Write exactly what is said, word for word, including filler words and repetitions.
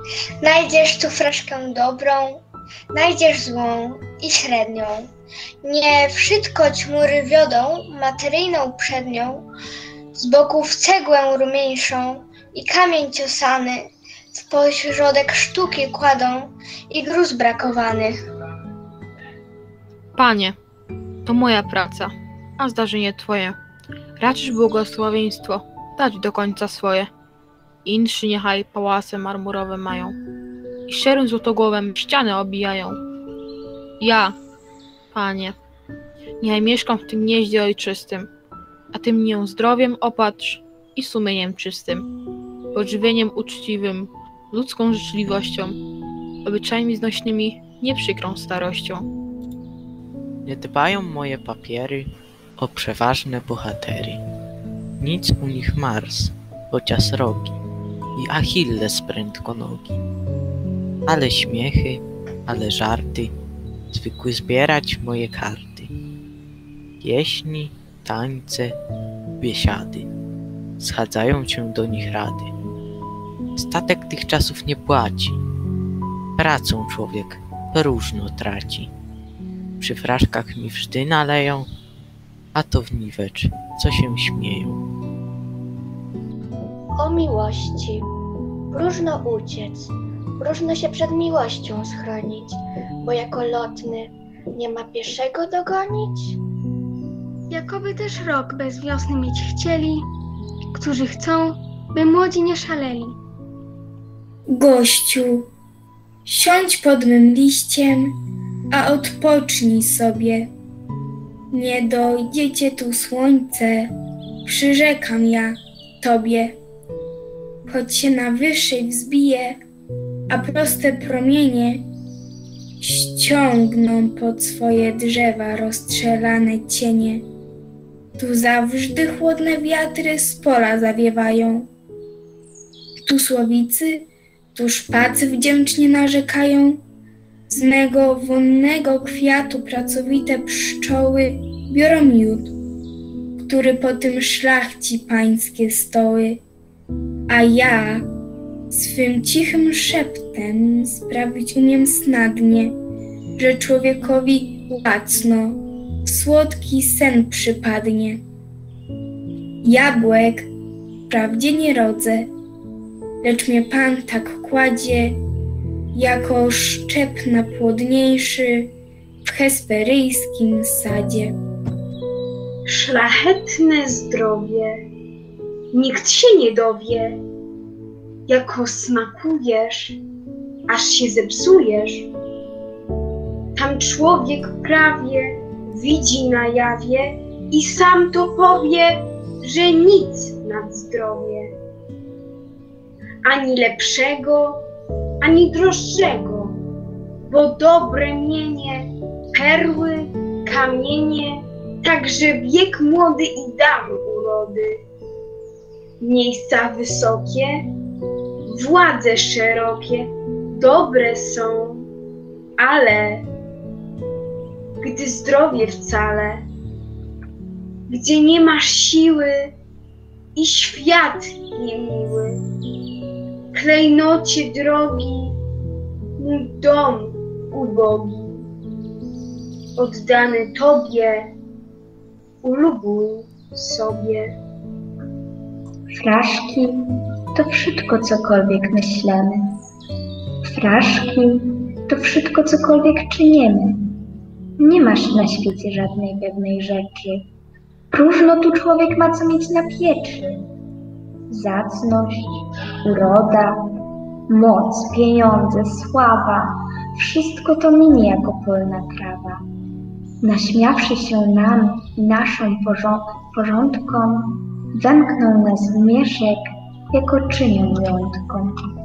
Znajdziesz tu fraszkę dobrą, znajdziesz złą i średnią. Nie wszystko ćmury wiodą, materyjną przednią, z boków cegłę rumieńszą i kamień ciosany, w pośrodek sztuki kładą i gruz brakowany. Panie, to moja praca, a zdarzenie Twoje. Raczysz błogosławieństwo dać do końca swoje. Inszy niechaj pałace marmurowe mają i szczerym złotogłowem ściany obijają. Ja, Panie, niechaj mieszkam w tym gnieździe ojczystym, a Ty mnie zdrowiem opatrz i sumieniem czystym, pożywieniem uczciwym, ludzką życzliwością, obyczajami znośnymi, nieprzykrą starością. Nie dbają moje papiery o przeważne bohatery. Nic u nich Mars, chociaż rogi i Achilles prędko nogi. Ale śmiechy, ale żarty zwykły zbierać moje karty. Pieśni, tańce, biesiady, schadzają się do nich rady. Statek tych czasów nie płaci, pracą człowiek próżno traci. Przy fraszkach mi wrzdy naleją, a to w niwecz, co się śmieją. O miłości, próżno uciec, próżno się przed miłością schronić, bo jako lotny nie ma pieszego dogonić. Jakoby też rok bez wiosny mieć chcieli, którzy chcą, by młodzi nie szaleli. Gościu, siądź pod mym liściem, a odpocznij sobie. Nie dojdzie cię tu słońce, przyrzekam ja tobie. Choć się na wyższej wzbije, a proste promienie ściągną pod swoje drzewa rozstrzelane cienie. Tu zawsze chłodne wiatry z pola zawiewają. Tu słowicy, tu szpacy wdzięcznie narzekają. Z mego wonnego kwiatu pracowite pszczoły biorą miód, który po tym szlachci pańskie stoły. A ja swym cichym szeptem sprawić umiem snadnie, że człowiekowi łacno słodki sen przypadnie. Jabłek wprawdzie nie rodzę, lecz mnie Pan tak kładzie, jako szczep najpłodniejszy w hesperyjskim sadzie. Szlachetne zdrowie, nikt się nie dowie, jako smakujesz, aż się zepsujesz. Tam człowiek prawie widzi na jawie i sam to powie, że nic nad zdrowie. Ani lepszego, ani droższego, bo dobre mienie, perły, kamienie, także wiek młody i dar urody. Miejsca wysokie, władze szerokie, dobre są, ale gdy zdrowie wcale, gdzie nie masz siły i świat niemiły, klejnocie drogi, mój dom ubogi, oddany Tobie, ulubuj sobie. Fraszki to wszystko, cokolwiek myślemy. Fraszki to wszystko, cokolwiek czynimy. Nie masz na świecie żadnej pewnej rzeczy. Próżno tu człowiek ma co mieć na pieczy. Zacność, uroda, moc, pieniądze, sława, wszystko to minie jako polna trawa. Naśmiawszy się nam i naszą porządkom, zamknął nas w mieszek, jako czynią wyjątkom.